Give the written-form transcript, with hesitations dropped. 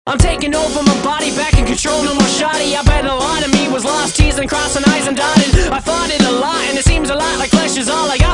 I'm taking over my body, back in control, no more shoddy. I bet a lot of me was lost, T's and crossing I's and dotted. I fought it a lot, and it seems a lot like flesh is all I got.